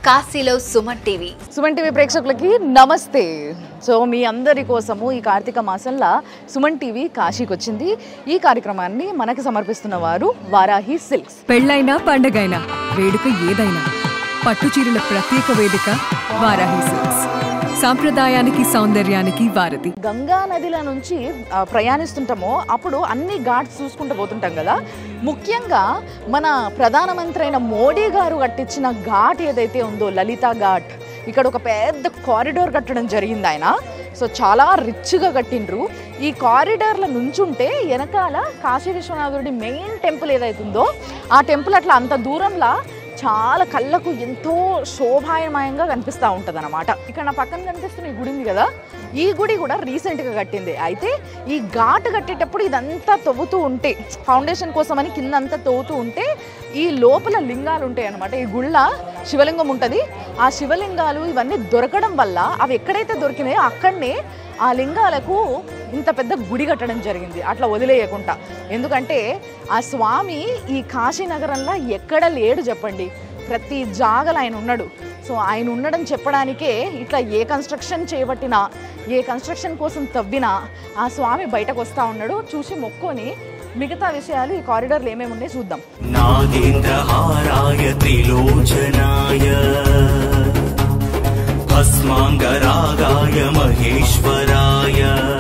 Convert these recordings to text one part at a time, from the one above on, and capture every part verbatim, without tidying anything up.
కాశీలో Suman TV Suman TV ప్రేక్షకులకి నమస్తే. సో మీ అందరి కోసము ఈ కార్తీక మాసంలో సుమన్ టీవీ కాశీకి వచ్చింది. ఈ కార్యక్రమాన్ని మనకు సమర్పిస్తున్న వారు వారాహి సిల్క్స్. పెళ్ళైనా పండగైనా వేడుక ఏదైనా పట్టు చీరల ప్రత్యేక వేదిక వారాహి సిల్క్స్. సాంప్రదాయానికి సౌందర్యానికి వారధి. గంగా నదిల నుంచి ప్రయాణిస్తుంటామో అప్పుడు అన్ని ఘాట్స్ చూసుకుంటూ పోతుంటాం కదా. ముఖ్యంగా మన ప్రధానమంత్రి అయిన మోడీ గారు కట్టించిన ఘాట్ ఏదైతే ఉందో లలితా ఘాట్, ఇక్కడ ఒక పెద్ద కారిడార్ కట్టడం జరిగింది ఆయన. సో చాలా రిచ్గా కట్టిండ్రు. ఈ కారిడార్ల నుంచుంటే వెనకాల కాశీ విశ్వనాథుడి మెయిన్ టెంపుల్ ఏదైతుందో ఆ టెంపుల్ అట్లా అంత దూరంలో చాలా కళ్ళకు ఎంతో శోభాయమయంగా కనిపిస్తూ ఉంటుంది అన్నమాట. ఇక్కడ నా పక్కన కనిపిస్తున్న ఈ గుడి ఉంది కదా, ఈ గుడి కూడా రీసెంట్గా కట్టింది. అయితే ఈ ఘాట్ కట్టేటప్పుడు ఇదంతా తవ్వుతూ ఉంటే, ఫౌండేషన్ కోసం అని కింద అంతా తవ్వుతూ ఉంటే ఈ లోపల లింగాలు ఉంటాయి అన్నమాట. ఈ గుళ్ళ శివలింగం ఉంటుంది. ఆ శివలింగాలు ఇవన్నీ దొరకడం వల్ల అవి ఎక్కడైతే దొరికినాయో అక్కడనే ఆ లింగాలకు ఇంత పెద్ద గుడి కట్టడం జరిగింది, అట్లా వదిలేయకుండా. ఎందుకంటే ఆ స్వామి ఈ కాశీనగరంలో ఎక్కడ లేడు చెప్పండి, ప్రతి జాగలు ఆయన ఉన్నాడు. సో ఆయన ఉండడం చెప్పడానికే ఇట్లా ఏ కన్స్ట్రక్షన్ చేపట్టినా, ఏ కన్స్ట్రక్షన్ కోసం తవ్వినా ఆ స్వామి బయటకు వస్తూ ఉన్నాడు. చూసి మొక్కొని మిగతా విషయాలు ఈ కారిడార్లు ఏమేమి ఉన్నాయో చూద్దాం. నాగేంద్రహారాయ త్రిలోచనాయ భస్మాంగరాగాయ మహేశ్వరాయ.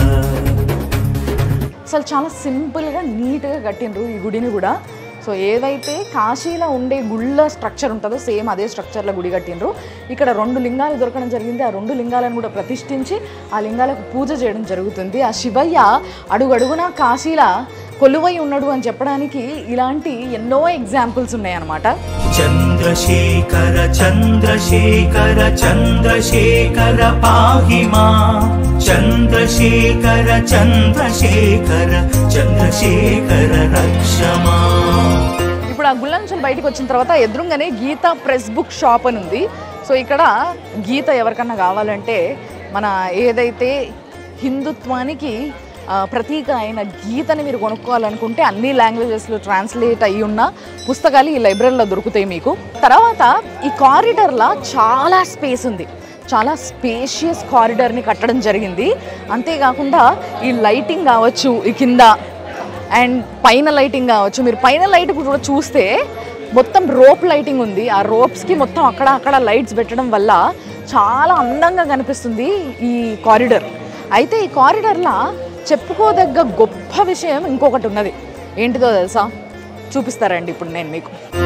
అసలు చాలా సింపుల్గా నీట్గా కట్టిండ్రు ఈ గుడిని కూడా. సో ఏదైతే కాశీలో ఉండే గుళ్ళ స్ట్రక్చర్ ఉంటుందో సేమ్ అదే స్ట్రక్చర్లో గుడి కట్టిండ్రు. ఇక్కడ రెండు లింగాలు దొరకడం జరిగింది. ఆ రెండు లింగాలను కూడా ప్రతిష్ఠించి ఆ లింగాలకు పూజ చేయడం జరుగుతుంది. ఆ శివయ్య అడుగడుగునా కాశీలా కొలువై ఉన్నాడు అని చెప్పడానికి ఇలాంటి ఎన్నో ఎగ్జాంపుల్స్ ఉన్నాయన్నమాట. చంద్రశేఖర చంద్రశేఖర చంద్రశేఖర పాహిమా, చంద్రశేఖర చంద్రశేఖర చంద్రశేఖర రక్షమా. ఇప్పుడు ఆ గుళ్ళ నుంచి బయటకు వచ్చిన తర్వాత ఎదురుగానే గీత ప్రెస్ బుక్ షాప్ అని ఉంది. సో ఇక్కడ గీత ఎవరికన్నా కావాలంటే, మన ఏదైతే హిందుత్వానికి ప్రతీక అయిన గీతని మీరు కొనుక్కోవాలనుకుంటే అన్ని లాంగ్వేజెస్లో ట్రాన్స్లేట్ అయ్యి ఉన్న పుస్తకాలు ఈ లైబ్రరీలో దొరుకుతాయి మీకు. తర్వాత ఈ కారిడార్లో చాలా స్పేస్ ఉంది, చాలా స్పేషియస్ కారిడార్ని కట్టడం జరిగింది. అంతేకాకుండా ఈ లైటింగ్ కావచ్చు ఈ కింద, అండ్ పైన లైటింగ్ కావచ్చు. మీరు పైన లైట్ కూడా చూస్తే మొత్తం రోప్ లైటింగ్ ఉంది. ఆ రోప్స్కి మొత్తం అక్కడ అక్కడ లైట్స్ పెట్టడం వల్ల చాలా అందంగా కనిపిస్తుంది ఈ కారిడార్. అయితే ఈ కారిడార్లో చెప్పుకోదగ్గ గొప్ప విషయం ఇంకొకటి ఉన్నది. ఏంటిదో తెలుసా? చూపిస్తారండి ఇప్పుడు నేను మీకు.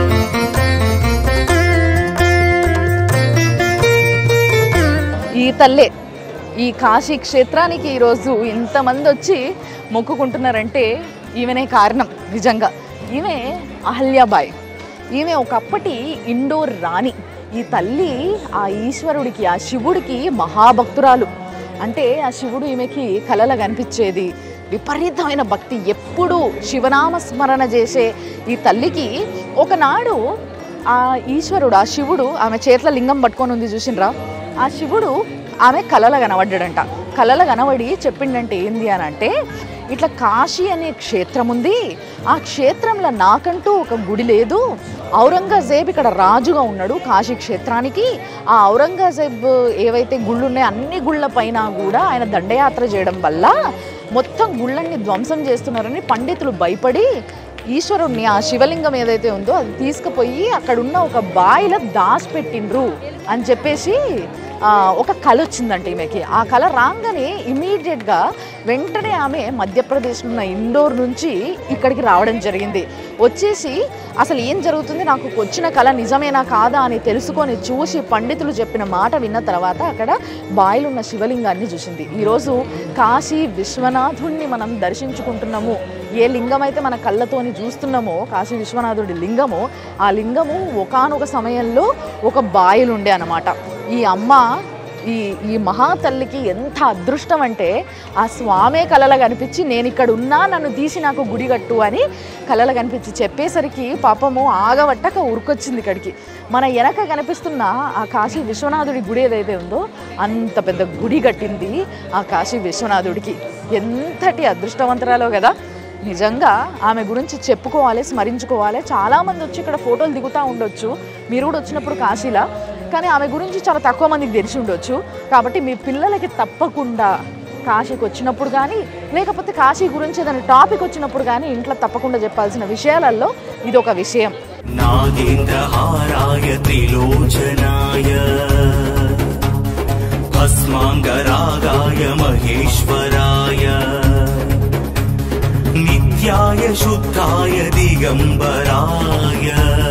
ఈ తల్లే ఈ కాశీ క్షేత్రానికి ఈరోజు ఇంతమంది వచ్చి మొక్కుకుంటున్నారంటే ఈమెనే కారణం. నిజంగా ఈమె అహల్యాబాయ్. ఈమె ఒకప్పటి ఇండోర్ రాణి. ఈ తల్లి ఆ ఈశ్వరుడికి, ఆ శివుడికి మహాభక్తురాలు. అంటే ఆ శివుడు ఈమెకి కలల కనిపించేది. విపరీతమైన భక్తి, ఎప్పుడు శివనామ స్మరణ చేసే ఈ తల్లికి ఒకనాడు ఆ ఈశ్వరుడు, ఆ శివుడు ఆమె చేతుల లింగం పట్టుకొని ఉంది చూసిండ్రా, ఆ శివుడు ఆమె కలల కనబడ్డాడంట. కలల కనబడి చెప్పిండంటే ఏంది అని అంటే, ఇట్లా కాశీ అనే క్షేత్రం ఉంది, ఆ క్షేత్రంలో నాకంటూ ఒక గుడి లేదు. ఔరంగజేబ్ ఇక్కడ రాజుగా ఉన్నాడు కాశీ క్షేత్రానికి. ఆ ఔరంగజేబ్ ఏవైతే గుళ్ళు ఉన్నాయో అన్ని గుళ్ళ పైన కూడా ఆయన దండయాత్ర చేయడం వల్ల మొత్తం గుళ్ళన్ని ధ్వంసం చేస్తున్నారని పండితులు భయపడి ఈశ్వరుణ్ణి, ఆ శివలింగం ఏదైతే ఉందో అది తీసుకుపోయి అక్కడున్న ఒక బాయిలో దాచిపెట్టిండ్రు అని చెప్పేసి ఒక కళ వచ్చిందంట ఈమెకి. ఆ కళ రాగానే ఇమీడియట్గా వెంటనే ఆమె మధ్యప్రదేశ్లో ఉన్న ఇండోర్ నుంచి ఇక్కడికి రావడం జరిగింది. వచ్చేసి అసలు ఏం జరుగుతుంది, నాకు వచ్చిన కళ నిజమేనా కాదా అని తెలుసుకొని చూసి పండితులు చెప్పిన మాట విన్న తర్వాత అక్కడ బాయిలో ఉన్న శివలింగాన్ని చూసింది. ఈరోజు కాశీ విశ్వనాథుడిని మనం దర్శించుకుంటున్నాము. ఏ లింగం అయితే మన కళ్ళతోని చూస్తున్నామో కాశీ విశ్వనాథుడి లింగము, ఆ లింగము ఒకానొక సమయంలో ఒక బాయిలు ఉండే అన్నమాట. ఈ అమ్మ, ఈ ఈ మహాతల్లికి ఎంత అదృష్టం అంటే ఆ స్వామే కలల కనిపించి నేను ఇక్కడ ఉన్నా, నన్ను తీసి నాకు గుడి కట్టు అని కలల కనిపించి చెప్పేసరికి పాపము ఆగవట్టక ఉరికొచ్చింది ఇక్కడికి. మన వెనక కనిపిస్తున్న ఆ కాశీ విశ్వనాథుడి గుడి ఏదైతే ఉందో అంత పెద్ద గుడి కట్టింది ఆ కాశీ విశ్వనాథుడికి. ఎంతటి అదృష్టవంతరాలో కదా. నిజంగా ఆమె గురించి చెప్పుకోవాలి, స్మరించుకోవాలి. చాలామంది వచ్చి ఇక్కడ ఫోటోలు దిగుతూ ఉండొచ్చు. మీరు కూడా వచ్చినప్పుడు కాశీలా కానీ ఆమె గురించి చాలా తక్కువ మందికి తెలిసి ఉండొచ్చు. కాబట్టి మీ పిల్లలకి తప్పకుండా కాశీకి వచ్చినప్పుడు కానీ లేకపోతే కాశీ గురించి ఏదైనా టాపిక్ వచ్చినప్పుడు కానీ ఇంట్లో తప్పకుండా చెప్పాల్సిన విషయాలలో ఇది ఒక విషయం. నాగేంద్రహారాయ త్రిలోచనాయ భస్మాంగరాగాయ మహేశ్వరాయ నిత్యాయ శుద్ధాయ దిగంబరాయ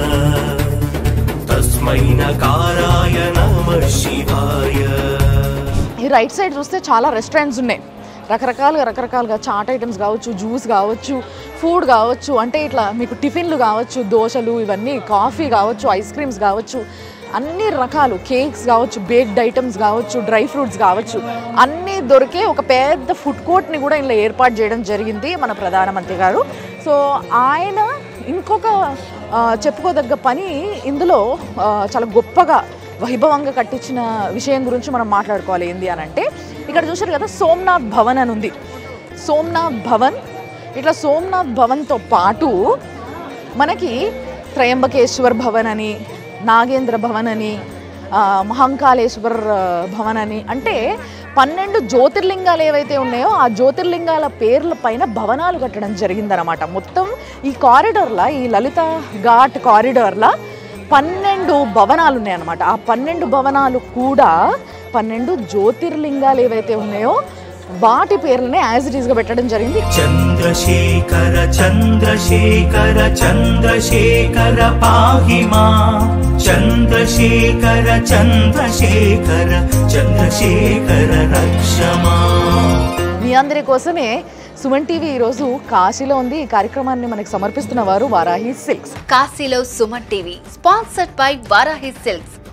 తస్మై నకారాయ నమః శివాయ. ఈ రైట్ సైడ్ చూస్తే చాలా రెస్టారెంట్స్ ఉన్నాయి. రకరకాలుగా రకరకాలుగా చాట్ ఐటమ్స్ కావచ్చు, జ్యూస్ కావచ్చు, ఫుడ్ కావచ్చు, అంటే ఇట్లా మీకు టిఫిన్లు కావచ్చు, దోశలు ఇవన్నీ, కాఫీ కావచ్చు, ఐస్ క్రీమ్స్ కావచ్చు, అన్ని రకాలు కేక్స్ కావచ్చు, బేక్డ్ ఐటమ్స్ కావచ్చు, డ్రై ఫ్రూట్స్ కావచ్చు, అన్నీ దొరికే ఒక పెద్ద ఫుడ్ కోర్ట్ని కూడా ఇలా ఏర్పాటు చేయడం జరిగింది మన ప్రధానమంత్రి గారు. సో ఆయన ఇంకొక చెప్పుకోదగ్గ పని ఇందులో చాలా గొప్పగా వైభవంగా కట్టించిన విషయం గురించి మనం మాట్లాడుకోవాలి. ఏంది అని అంటే ఇక్కడ చూసారు కదా సోమనాథ్ భవన్ అని ఉంది. సోమనాథ్ భవన్, ఇట్లా సోమనాథ్ భవన్తో పాటు మనకి త్రయంబకేశ్వర్ భవన్ అని, నాగేంద్ర భవన్ అని, మహంకాళేశ్వర్ భవన్ అని, అంటే పన్నెండు జ్యోతిర్లింగాలు ఏవైతే ఉన్నాయో ఆ జ్యోతిర్లింగాల పేర్ల పైన భవనాలు కట్టడం జరిగిందనమాట. మొత్తం ఈ కారిడార్లా, ఈ లలిత ఘాట్ కారిడార్లా పన్నెండు భవనాలు ఉన్నాయన్నమాట. ఆ పన్నెండు భవనాలు కూడా పన్నెండు జ్యోతిర్లింగాలు ఏవైతే ఉన్నాయో వాటి పేర్లనే యాజ్ ఇట్ ఈస్ గా పెట్టడం జరిగింది. చంద్రశేఖర చంద్రశేఖర చంద్రశేఖర పాహిమా చంద్రశేఖర చంద్రశేఖర చంద్రశేఖర రక్షమా. మీ అందరి కోసమే సుమన్ టీవీ ఈరోజు కాశీలో ఉంది. ఈ కార్యక్రమాన్ని మనకు సమర్పిస్తున్న వారు వారాహి సిల్క్స్. కాశీలో Suman TV sponsored by Varahi silks.